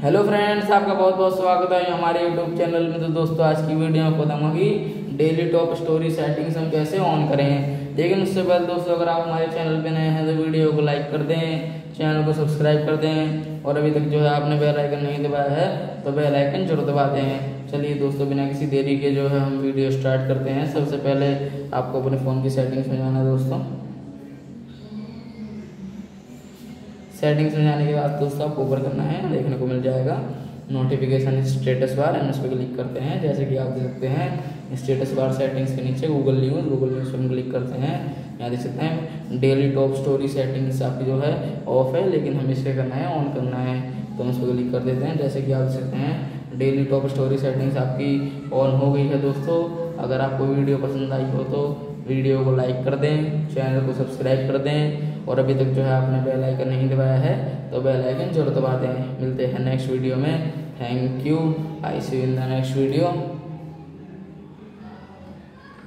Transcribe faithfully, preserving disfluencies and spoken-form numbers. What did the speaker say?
Hello friends, आपका बहुत बहुत स्वागत है हमारे यूट्यूब चैनल में। तो दोस्तों, आज की वीडियो में बताऊंगा कि डेली टॉप स्टोरी सेटिंग्स हम कैसे ऑन करें। लेकिन उससे पहले दोस्तों, अगर आप हमारे चैनल पे नए हैं तो वीडियो को लाइक कर दें, चैनल को सब्सक्राइब कर दें और अभी तक जो है आपने बेल आइकन नहीं दबाया है तो बेल आइकन जरूर दबा दें। चलिए दोस्तों, बिना किसी देरी के जो है हम वीडियो स्टार्ट करते हैं। सबसे पहले आपको अपने फ़ोन की सेटिंग्स में जाना है दोस्तों। सेटिंग्स में जाने के बाद दोस्तों आपको ऊपर करना है, देखने को मिल जाएगा नोटिफिकेशन स्टेटस बार। हम इस पर क्लिक करते हैं। जैसे कि आप देख सकते हैं स्टेटस बार सेटिंग्स के नीचे गूगल न्यूज़ गूगल न्यूज़ पर हम क्लिक करते हैं। यहाँ देख सकते हैं डेली टॉप स्टोरी सेटिंग्स आपकी जो है ऑफ है, लेकिन हमें इसे करना है ऑन करना है, तो हम इस पर क्लिक कर देते हैं। जैसे कि आप देख सकते हैं डेली टॉप स्टोरी सेटिंग्स आपकी ऑन हो गई है दोस्तों। अगर आपको वीडियो पसंद आई हो तो वीडियो को लाइक कर दें, चैनल को सब्सक्राइब कर दें और अभी तक जो है आपने बेल आइकन नहीं दबाया है तो बेल आइकन जरूर दबा दें। मिलते हैं नेक्स्ट वीडियो में। Thank you. I see you in the next video.